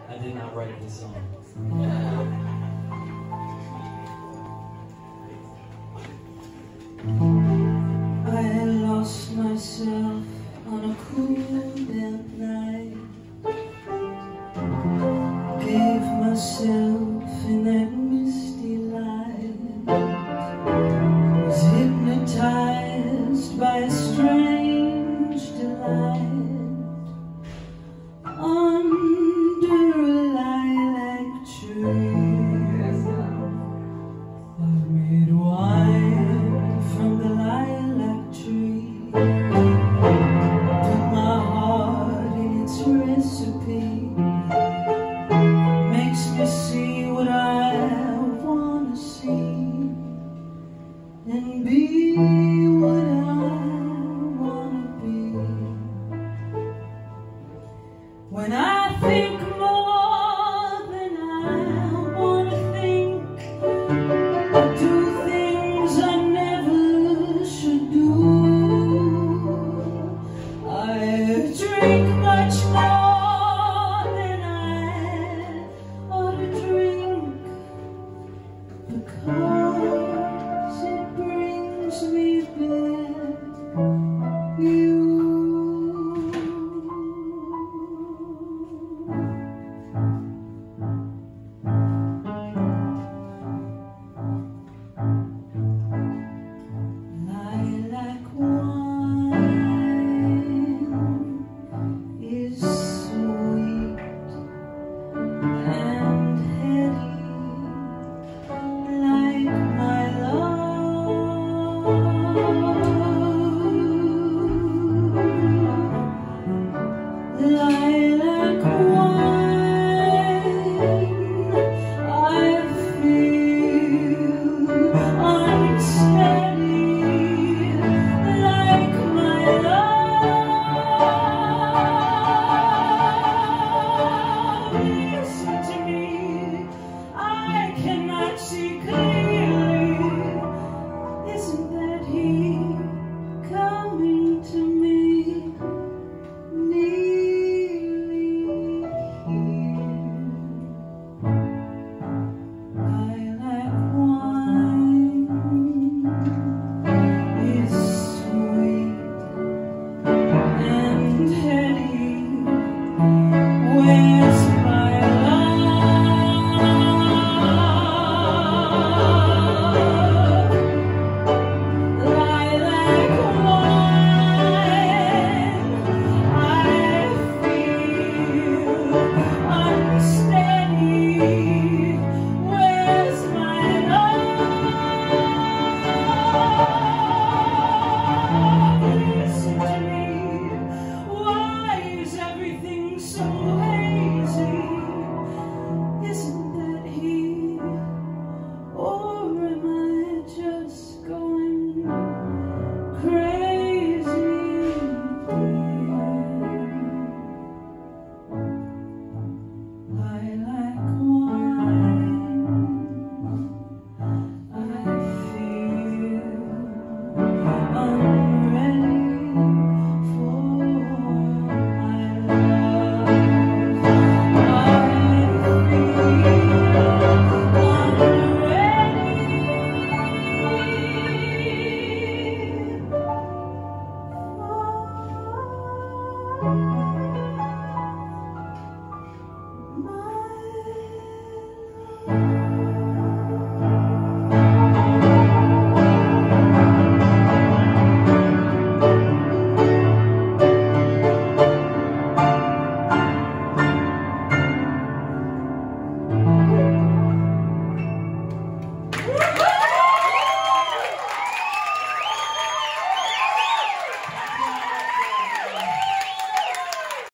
I did not write this song. I lost myself on a cool damp night. Gave myself in that misty light. Was hypnotized by a strange delight. Under a lilac tree, I made wine from the lilac tree. Put my heart in its recipe. Makes me see what I wanna see, and be what I wanna be. When I think